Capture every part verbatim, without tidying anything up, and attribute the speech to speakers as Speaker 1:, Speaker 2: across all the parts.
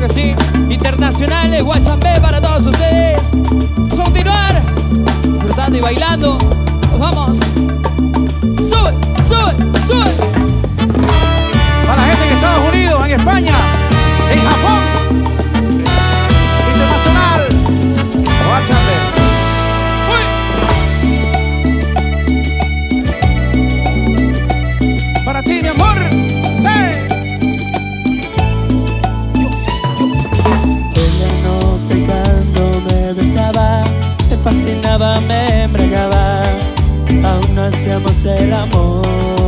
Speaker 1: Claro que sí. Internacionales, Guachambé para todos ustedes. Vamos a continuar disfrutando y bailando. Vamos. Sube, sube, sube.
Speaker 2: Para la gente en Estados Unidos, en España, en Japón. Internacional. Guachambé. Para ti, mi amor.
Speaker 3: Ella no pecando me besaba, me fascinaba, me embriagaba. Aún no hacíamos el amor.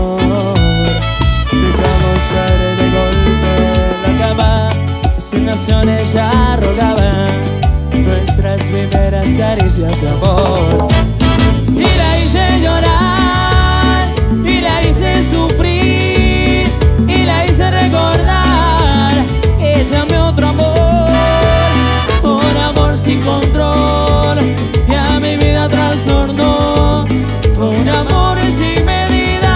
Speaker 3: Dejamos caer de golpe la cama. Insinuación ella rogaba nuestras primeras caricias de amor. Y la hice llorar, y la hice sufrir, y la hice recordar que llamé otro amor, un amor sin control, y a mi vida trastornó, un amor sin medida.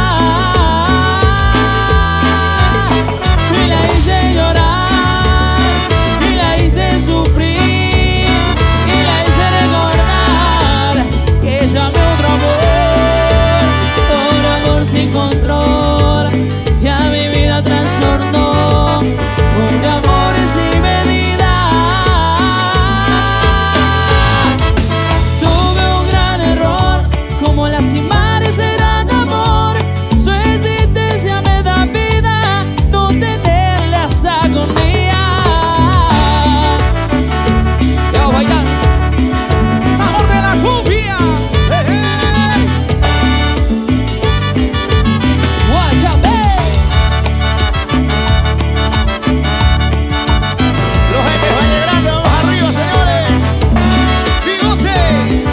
Speaker 3: Y la hice llorar, y la hice sufrir, y la hice recordar que llamé otro amor, un amor sin control, y a mi vida trastornó, un amor sin medida. Tuve un gran error, como lastimar ese gran amor. Su existencia me da vida, no tenerla es agonía.
Speaker 1: Ya vamos a bailar.
Speaker 2: Sabor de la cumbia. Hey, hey.
Speaker 1: Guachambé.
Speaker 2: Los jefes Valle Grande, vamos arriba, señores. Bigotes.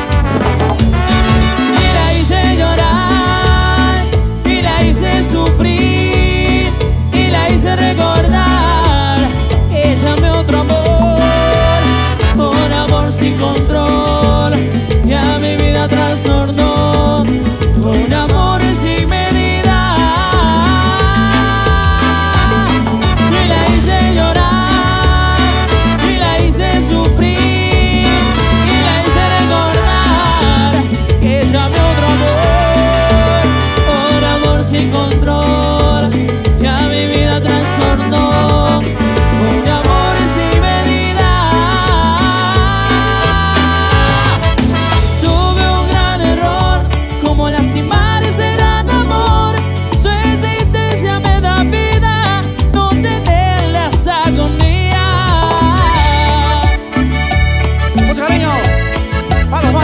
Speaker 3: Y la hice llorar, y la hice sufrir, y la hice recordar que llamé otro amor, un amor sin control, y a mi vida trastornó, un amor sin medida. Y la hice llorar, y la hice sufrir, y la hice recordar que llamé otro amor, un amor sin control, y a mi vida trastornó, un amor sin medida. Tuve un gran error, como lastimar ese gran amor. Su existencia me da vida, no tenerla es agonía.
Speaker 2: Mucho cariño. Para los